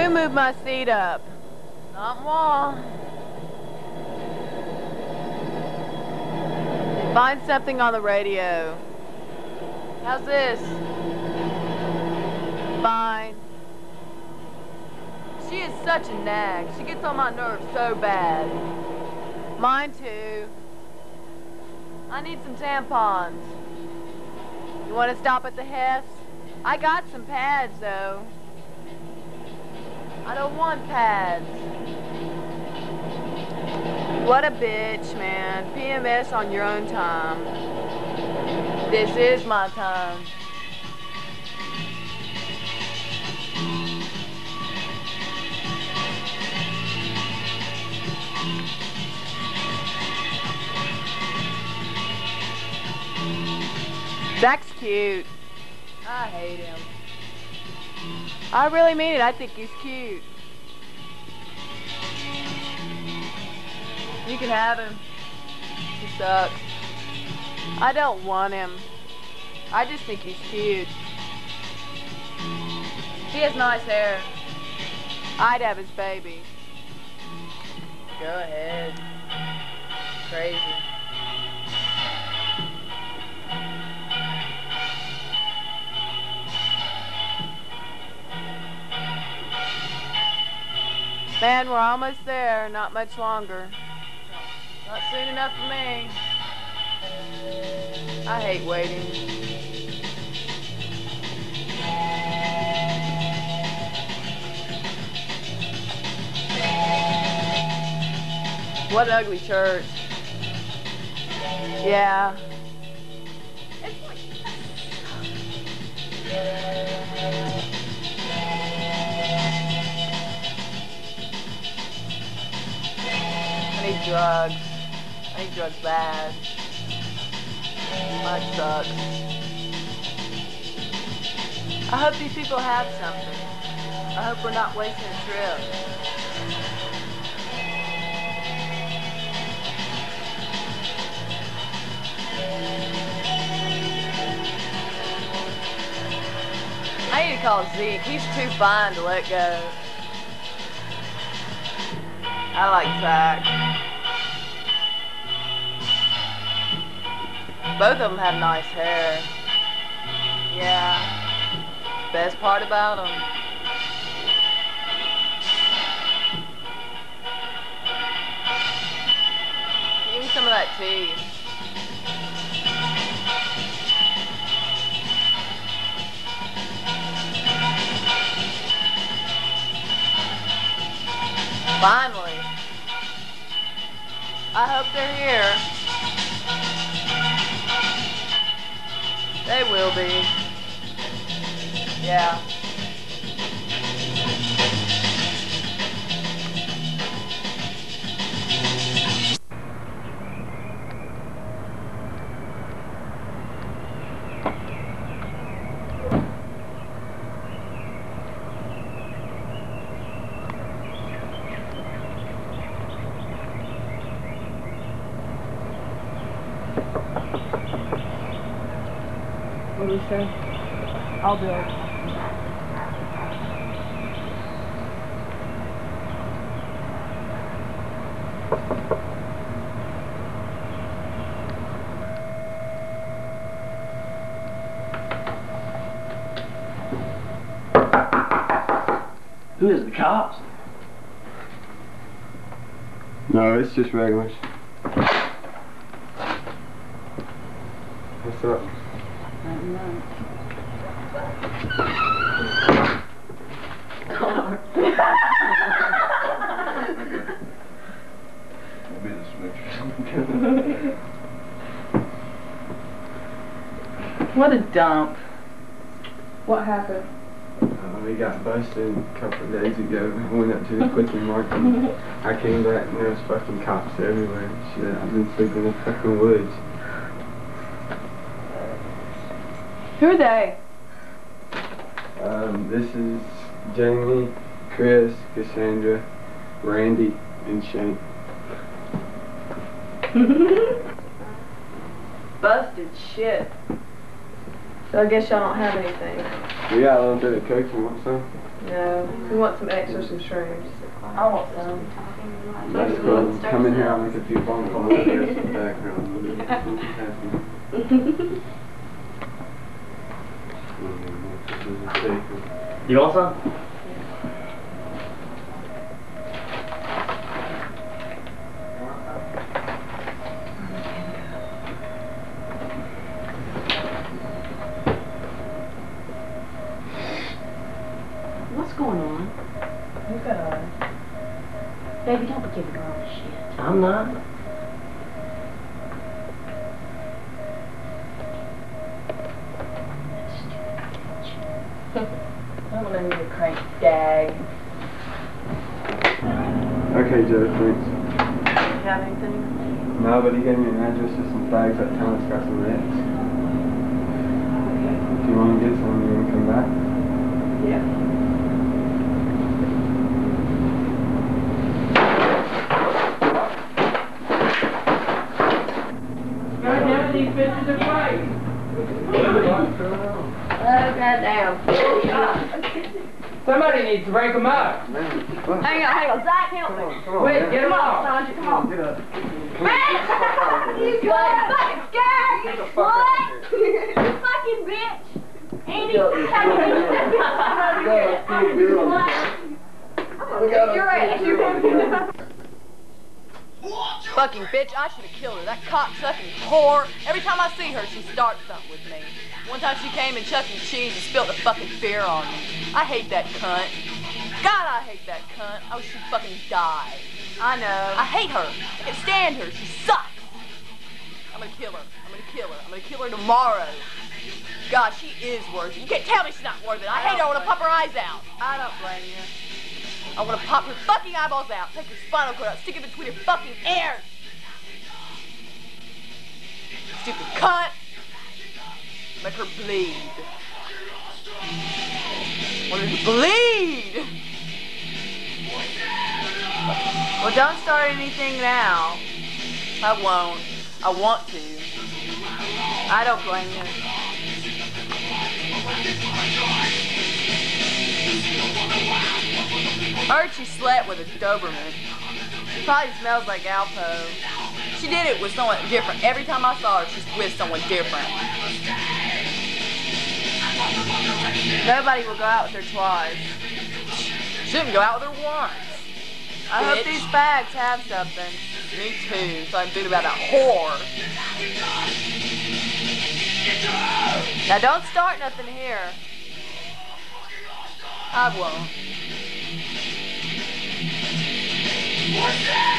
Who moved my seat up? Not moi. Find something on the radio. How's this? Fine. She is such a nag. She gets on my nerves so bad. Mine too. I need some tampons. You want to stop at the Hess? I got some pads, though. I don't want pads. What a bitch, man. PMS on your own time. This is my time. Zach's cute. I hate him. I really mean it. I think he's cute. You can have him. He sucks. I don't want him. I just think he's cute. He has nice hair. I'd have his baby. Go ahead. Crazy. Man, we're almost there. Not much longer. Not soon enough for me. I hate waiting. What an ugly church. Yeah. I need drugs. I need drugs bad. Mine sucks. I hope these people have something. I hope we're not wasting a trip. I need to call Zeke. He's too fine to let go. I like Zach. Both of them have nice hair. Yeah. Best part about them. Give me some of that tea. Finally. I hope they're here. They will be. Yeah. What do you say? I'll do it. Who is the cops? No, it's just regulars. What's up? What a dump. What happened? We got busted a couple of days ago. I went up to the Quickie Market. I came back and there was fucking cops everywhere. Shit, I've been sleeping in the fucking woods. Who are they? This is Jamie, Chris, Cassandra, Randy, and Shane. Busted shit. So I guess y'all don't have anything. We got a little bit of coke. You want some? No. We want some X or some shrooms. I want some. That's cool. Come in here, I'll make a few phone calls in the background. You want some? What's going on? You got Baby, don't be giving her all the shit. I'm not. I'm gonna need a crank gag. Okay, Joe, thanks. You have anything? No, but he gave me an address to some fags that town that's got some X. If you want to get some, you want to come back? Yeah. These bitches are fighting. Oh, goddamn. Somebody needs to break them up. Hang on, Zach, help me. Come on, Wait, man. get them off. Sanjay, come on. Get up. You fucking scared, you slut! You fucking bitch! Andy, you fucking bitch! I'm gonna kick your ass, you fucking bitch, I should have killed her. That cocksucking whore. Every time I see her, she starts something with me. One time she came and Chuck E. Cheese and spilled the fucking beer on me. I hate that cunt. God, I hate that cunt. I wish she'd fucking die. I know. I hate her. I can't stand her. She sucks. I'm gonna kill her. I'm gonna kill her. I'm gonna kill her tomorrow. God, she is worth it. You can't tell me she's not worth it. I hate her. I want to pop her eyes out. I don't blame you. I want to pop her fucking eyeballs out, take her spinal cord out, stick it between her fucking ears. Stupid cunt. Make her bleed. I want her to bleed. Well, don't start anything now. I won't. I want to. I don't blame you. Heard she slept with a Doberman. She probably smells like Alpo. She did it with someone different. Every time I saw her, she's with someone different. Nobody will go out with her twice. Shouldn't go out with her once. I hope these fags have something. Me too, so I can think about that whore. Now don't start nothing here. I won't.